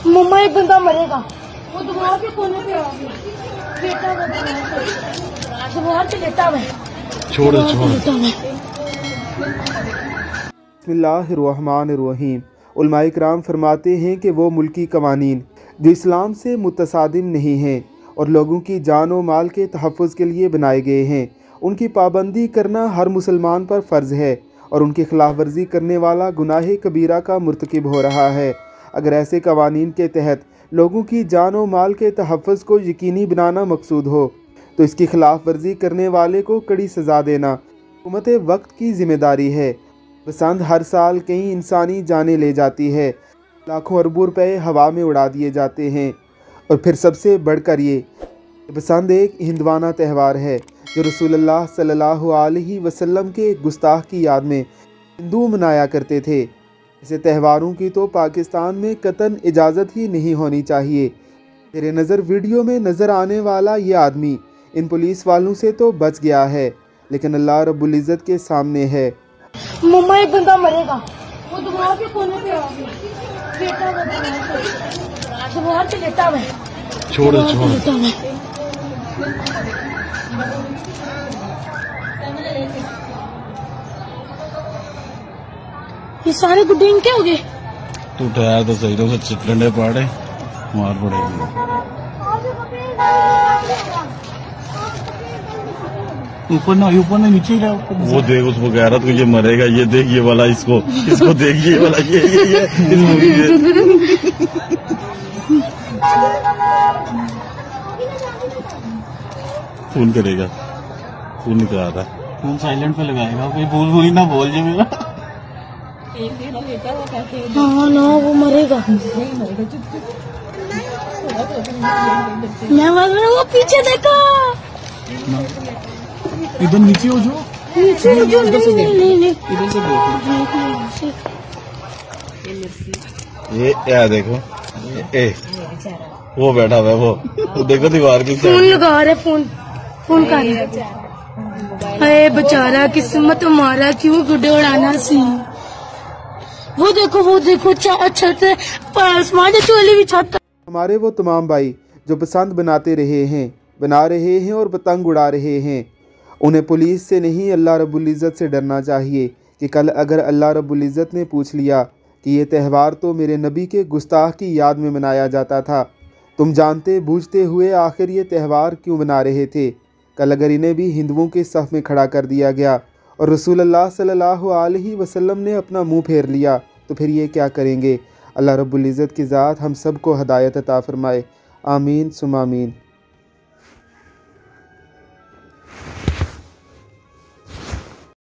मम्मा एक बंदा मरेगा, वो दीवार के कोने पे आ गया, बेटा दीवार पे लेटा हुआ है, छोड़ बिस्मिल्लाहिर्रहमानिर्रहीम। उलमाए किराम फरमाते हैं कि वो मुल्की कवानीन जो इस्लाम से मुतसादिम नहीं हैं और लोगों की जान व माल के तहफ़्फ़ुज़ के लिए बनाए गए हैं, उनकी पाबंदी करना हर मुसलमान पर फ़र्ज़ है और उनकी खिलाफ वर्जी करने वाला गुनाह कबीरा का मुर्तकिब हो रहा है। अगर ऐसे कवानीन के तहत लोगों की जान व माल के तहफ़्फ़ुज़ को यकीनी बनाना मकसूद हो तो इसकी खिलाफ वर्जी करने वाले को कड़ी सज़ा देना हुकूमत वक्त की ज़िम्मेदारी है। बसंत हर साल कई इंसानी जानें ले जाती है, लाखों अरबों रुपए हवा में उड़ा दिए जाते हैं और फिर सबसे बढ़कर ये बसंत एक हिंदवाना त्यौहार है जो रसूलुल्लाह सल्लल्लाहु अलैहि वसल्लम के गुस्ताख की याद में हिंदू मनाया करते थे। ऐसे त्यौहारों की तो पाकिस्तान में कतन इजाज़त ही नहीं होनी चाहिए। तेरे नज़र वीडियो में नज़र आने वाला ये आदमी इन पुलिस वालों से तो बच गया है, लेकिन अल्लाह रब्बुल इज़्ज़त के सामने है। मम्मा एक बंदा मरेगा, वो दीवार के कोने पे आ गया, बेटा दीवार पे लेटा हुआ है, छोड़ ये सारे गुड्डे इनके हो गए। तू उठाया तो सही, तो डंडे पाड़े मार पड़ेगी। ऊपर ना नीचे ही वो देख उसको कह रहा था ये मरेगा, ये देख ये वाला इसको देख ये वाला ये इस मूवी में फोन करेगा, फोन निकला रहा, फोन साइलेंट पे लगाएगा, कोई भूल ना बोल जे मेरा। हाँ ना वो मरेगा, मैं मर रहा हूँ। वो पीछे देखो, इधर नीचे हो जो, नहीं इधर से ये देखो वो बैठा हुआ है, वो देखो दीवार की फोन लगा रहे, फोन कर रहे। अरे बेचारा किस्मत हमारा क्यों गुड्डे उड़ाना सी। वो देखो छत आसमान चोली भी छत। हमारे वो तमाम भाई जो बसंत बना रहे हैं और पतंग उड़ा रहे हैं, उन्हें पुलिस से नहीं अल्लाह रब्बुल इज़्ज़त से डरना चाहिए कि कल अगर अल्लाह रब्बुल इज़्ज़त ने पूछ लिया कि ये त्यौहार तो मेरे नबी के गुस्ताख की याद में मनाया जाता था, तुम जानते बूझते हुए आखिर ये त्यौहार क्यों बना रहे थे। कल अगर इन्हें भी हिंदुओं के सफ़ में खड़ा कर दिया गया और रसूलुल्लाह सल्लल्लाहु अलैहि वसल्लम ने अपना मुंह फेर लिया तो फिर ये क्या करेंगे। अल्लाह रब्बुल इज़्ज़त की ज़ात हम सब को हदायत अता फ़रमाए। आमीन सुम आमीन।